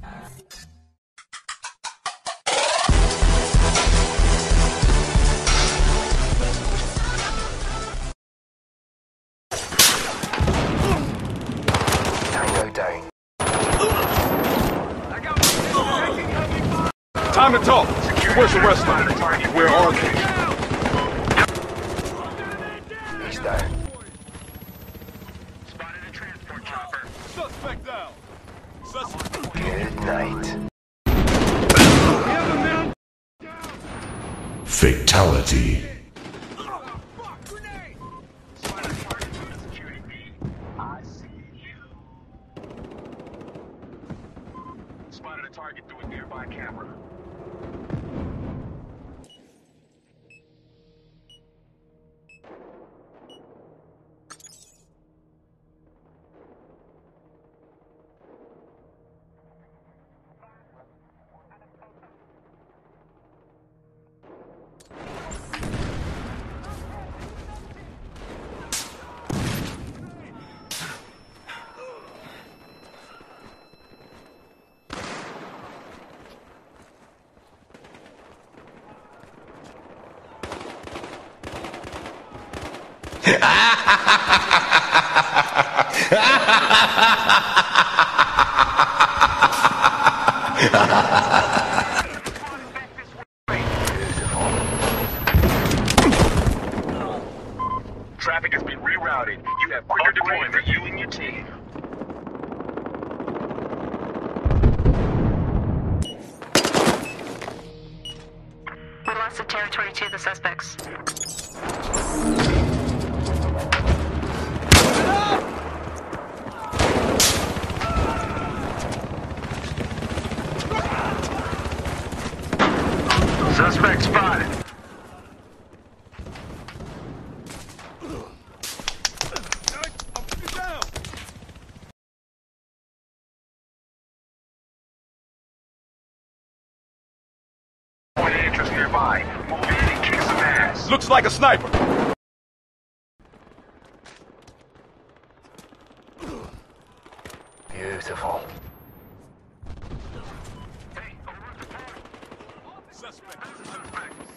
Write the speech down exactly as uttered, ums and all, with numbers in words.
Tango down. Time to talk. Where's the rest of them? Where are they? He's down. Spotted a transport chopper. Suspect down. Suspect. Good night. Fatality. Spotted a target from the security feed. I see you. Spotted a target through a nearby camera. Traffic has been rerouted. You have quicker deployment for you and your team. We lost the territory to the suspects. Suspect spotted. Point of interest nearby. Move in and kick some ass. Looks like a sniper. Beautiful. Hey, over at the corner. Suspect. Suspect.